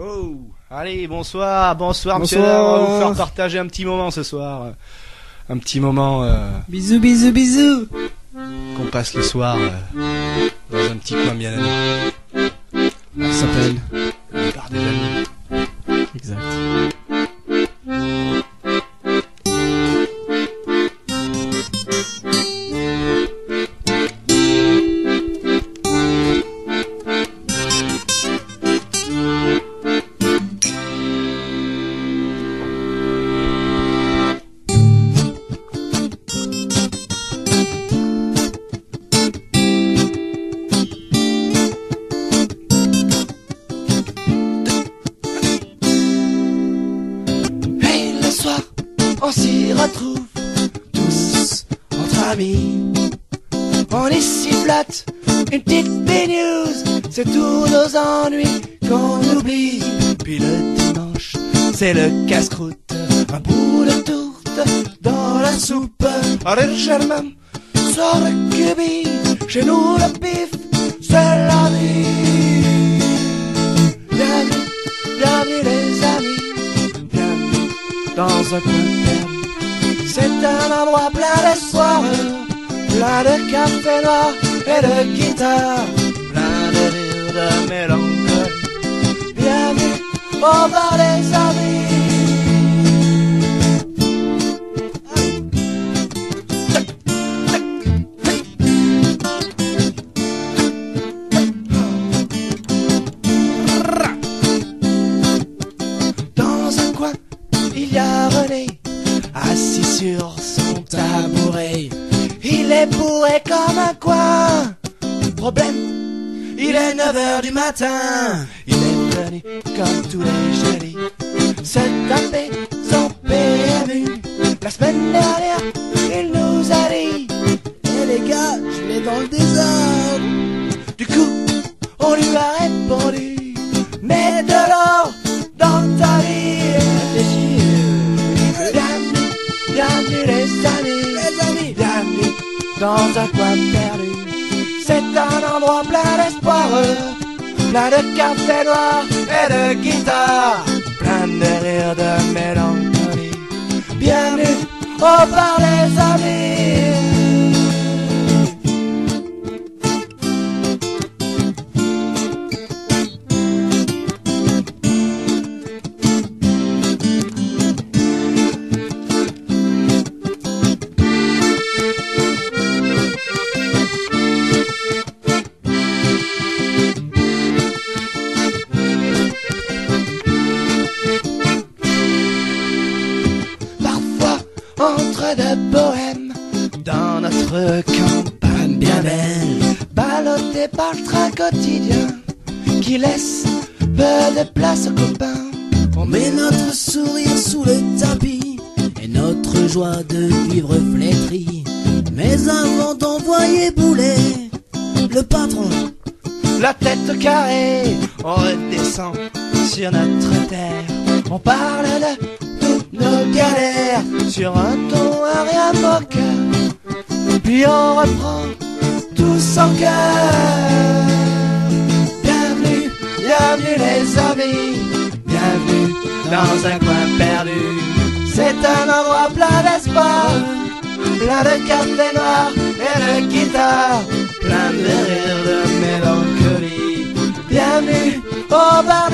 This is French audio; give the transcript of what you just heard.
Oh, allez, bonsoir, bonsoir, monsieur. Bonsoir. On va vous faire partager un petit moment ce soir. Un petit moment Bisous, bisous, bisous. qu'on passe le soir dans un petit coin bien ami. Ça s'appelle. Le bar des amis. Exact. On s'y retrouve tous entre amis. On y sifflote une petite news, c'est tous nos ennuis qu'on oublie. Puis le dimanche, c'est le casse-croûte, un bout de tourte dans la soupe. Allez Germain, sors le cubi, chez nous le pif, c'est la vie. Bienvenue, bienvenue les amis, bienvenue dans un coin perdu. C'est un endroit plein d'espoir, plein de café noir et de guitare, plein de rires, de mélancolie. Bienvenue au bar des amis. Dans un coin, il y a René, assis sur son tabouret. Il est bourré comme un coin. Problème, il est 9h du matin. Il est venu comme tous les jeudis se taper son PMU. La semaine dernière, il nous a dit: eh les gars, je l'ai dans le désordre. Du coup, on lui a répondu: mets de l'or dans ta vie. Bienvenue, bienvenue les amis, bienvenue dans un coin perdu. C'est un endroit plein d'espoir, plein de café noir et de guitare, plein de rires, de mélancolie. Bienvenue au bar des amis. Entre de bohème, dans notre campagne bien belle, ballottée par le train quotidien, qui laisse peu de place aux copains. On met notre sourire sous le tapis et notre joie de vivre flétrie. Mais avant d'envoyer bouler le patron, La tête carrée, on redescend sur notre terre. On parle de toutes nos galères sur un ton à rien moqueur. Puis on reprend tous en cœur. Bienvenue, bienvenue les amis, bienvenue dans un coin perdu. C'est un endroit plein d'espoir, plein de café noir et de guitare, plein de rires, de mélancolie. Bienvenue au bar